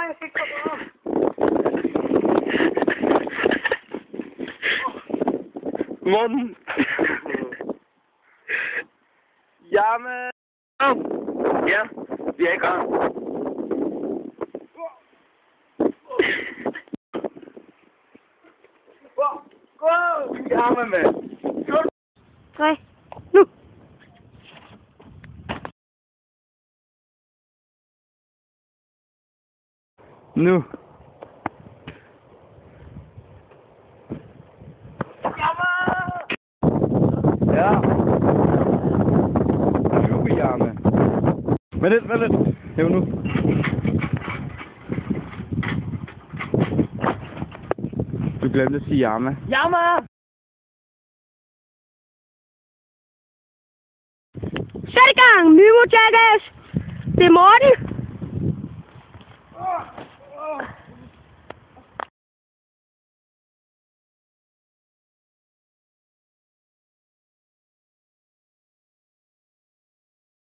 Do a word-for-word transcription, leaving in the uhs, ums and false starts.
jeg skal ikke komme op. Morten. Jamen. Ja, vi er i gang. Gå! Jamen, mand. Tre. Nu. Nu. Ja. Nu, Bjarne. Vent lidt, vent lidt. Hæv nu. Du glemte at sige Jamma. Jammer! Sæt i gang, Mimo Jackass. Det er Morten.